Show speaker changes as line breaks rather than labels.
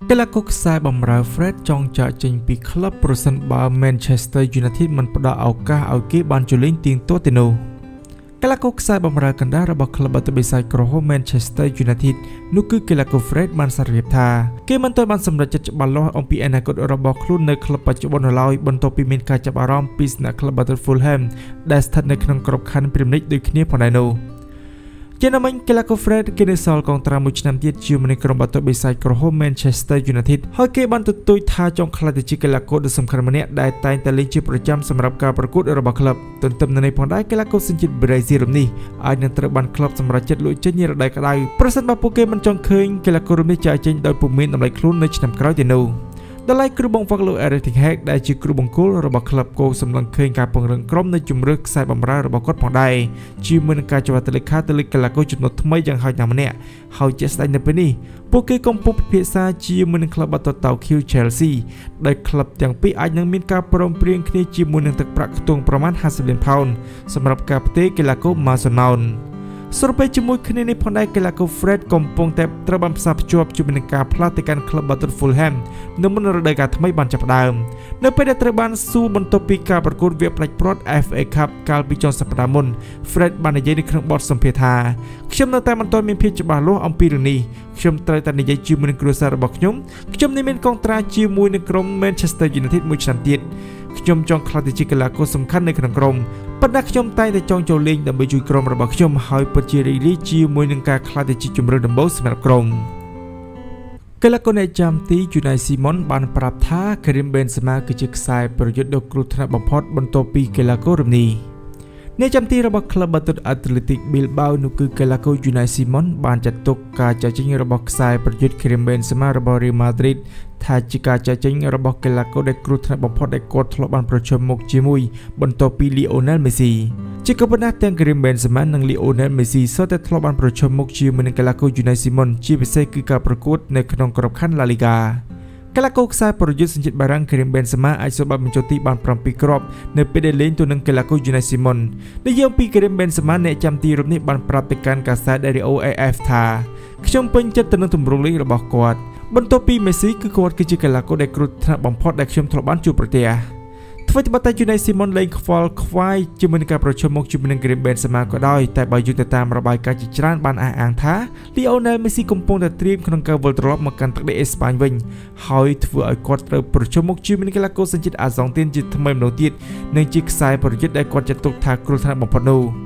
កីឡាករខ្សែបម្រើ Fred ចង់ចាក់ចេញពីក្លឹបប្រសិនបើ Manchester United មិនផ្ដល់ឱកាសឲ្យគេបានជលេងទៀងទាត់ទេនោះកីឡាករខ្សែបម្រើកណ្ដាលរបស់ក្លឹបបាល់ទះបិសាចក្រហម Manchester United នោះគឺកីឡាករ Fred បានសារភាពថាគេមិនទាន់បានសម្រេចចិត្តច្បាស់លាស់អំពីអនាគតរបស់ខ្លួននៅក្លឹបបច្ចុប្បន្ននៅឡើយបន្ទាប់ពីមានការចាប់អារម្មណ៍ពីស្នាក់ក្លឹបបាល់ទះ Fulham ដែលស្ថិតនៅក្នុងក្របខ័ណ្ឌ Premier League ដូចគ្នាផងដែរនោះជាណាមិញកីឡាករ Fred គេនៅសល់កងត្រាមួយឆ្នាំទៀតជាមួយនឹងក្រុមបាល់ទះបិសាចក្រហម Manchester United ហើយគេបានទទូចថាចង់ក្លាយទៅជាកីឡាករដ៏សំខាន់ម្នាក់ដែលតែងតែលេងជាប្រចាំសម្រាប់ការប្រកួតរបស់ក្លឹបទន្ទឹមនឹងនេះផងដែរកីឡាករសញ្ជាតិប្រេស៊ីលនេះអាចនឹងត្រូវបានក្លឹបសម្រេចចិត្តលក់ចេញរដូវក្តៅប្រសិនបើពួកគេមិនចង់ឃើញកីឡាករនេះចាក់ចេញដោយពុំមានតម្លៃខ្លួននៅឆ្នាំក្រោយទេនោះដល់ឡែកគ្រូបង្វឹកលោក Erik ten Hag ដែលជាគ្រូបង្គោលរបស់ក្លឹបគោសម្លឹងឃើញការពង្រឹងក្រុមនៅជំរឿខ្សែបម្រើរបស់គាត់ផងដែរជាមួយនឹងការចុះហត្ថលេខាទៅលើកីឡាករចំណុចថ្មីយ៉ាងហោចណាស់ម្នាក់ហើយជាក់ស្ដែងនៅពេលនេះពួកគេកំពុងពិភាក្សាជាមួយនឹងក្លឹបបាល់ទះតោក្យូ Chelsea ដែលក្លឹបទាំងពីរអាចនឹងមានការព្រមព្រៀងគ្នាជាមួយនឹងទឹកប្រាក់ខ្ទង់ប្រមាណ50លានផោនសម្រាប់ការផ្ទេរកីឡាករ Mason Mountសរុបជាមួយគ្នានេះផងដែរកីឡាករ Fred កំពុងតែត្រូវបានផ្សារភ្ជាប់ជាមួយនឹងការផ្លាស់ទៅកាន់ក្លឹបបាល់ទះ Fulham នៅមុនរដូវកាលថ្មីបានចាប់ផ្ដើមនៅពេលដែលត្រូវបានសួរបន្ទាប់ពីការប្រកួតវាផ្ដាច់ព្រាត់ FA Cup កាលពីចុងសប្តាហ៍មុន Fred បាននិយាយនៅក្នុងបទសម្ភាសន៍ថាខ្ញុំនៅតែមិនទាន់មានភាពច្បាស់លាស់អំពីរឿងនេះខ្ញុំត្រូវតែនិយាយជាមួយនឹងគ្រួសាររបស់ខ្ញុំនេះមានកងត្រាជាមួយនឹងក្រុម Manchester United មួយឆ្នាំទៀតខ្ញុំចង់ក្លាយទៅជាកីឡាករសំខាន់នៅក្នុងក្រុមប៉ុន្តែខ្ញុំតែងតែចង់ចូលលេងដើម្បីជួយក្រុមរបស់ខ្ញុំហើយពិតជារីករាយជាមួយនឹងការក្លាយទៅជាជម្រើសដំបូងសម្រាប់ក្រុមកីឡាករអ្នកចាំទី Unai Simon បានប្រាប់ថា Karim Benzema គឺជាខ្សែប្រយុទ្ធដ៏គ្រោះថ្នាក់បំផុតបន្ទាប់ពីកីឡាកររំនេះអ្នកចាំទីរបស់ក្លឹបបាល់ទះ Athletic Bilbao នោះគឺកីឡាករ Unai Simon បានចាត់ទុកការចាក់ចេញរបស់ខ្សែប្រយុទ្ធ Karim Benzema របស់ Real Madrid ថាជាការចាក់ចេញរបស់កីឡាករដែលគ្រោះថ្នាក់បំផុតដែលគាត់ធ្លាប់បានប្រជុំមុខជាមួយបន្ទាប់ពី Lionel Messi ជាក៏ប៉ុន្តែទាំង Karim Benzema និង Lionel Messi សុទ្ធតែធ្លាប់បានប្រជុំមុខជាមួយនឹងកីឡាករ Unai Simon ជាពិសេសគឺការប្រកួតនៅក្នុងក្របខ័ណ្ឌ La Ligaកីឡាករខ្សែប្រយុទ្ធសញ្ជាតិបារាំង Karim Benzema អាចសម្បត្តិបញ្ចូលទីបាន7គ្រាប់នៅពេលដែលលេងទៅនឹងកីឡាករ Unai Simon និយាយពី Karim Benzema អ្នកចាំទីរូបនេះបានប្រាប់ទៅកាន់កាសែត Diario AF ថាខ្ញុំពេញចិត្តទៅនឹងទម្រង់លេងរបស់គាត់បន្ទាប់ពី Messi គឺគាត់គឺជាកីឡាករដែលគ្រោះថ្នាក់បំផុតដែលខ្ញុំធ្លាប់បានជួបប្រទះថ្មីត្បិតតែ Unai Simon លេងខ្វល់ខ្វាយជាមួយនឹងការប្រជុំមុខជាមួយនឹង Karim Benzema ក៏ដោយតែបើយោងទៅតាមរបាយការណ៍ជាច្រើនបានអះអាងថា Lionel Messi កំពុងតែត្រៀមក្នុងការវិលត្រឡប់មកកាន់ទឹកដីអេស្ប៉ាញវិញហើយធ្វើឲ្យគាត់ត្រូវប្រជុំមុខជាមួយនឹងកីឡាករសញ្ជាតិអាហ្សង់ទីនជាថ្មីម្ដងទៀតនិងជាខ្សែប្រយុទ្ធដែលគាត់ចាត់ទុកថាគ្រោះថ្នាក់បំផុតនោះ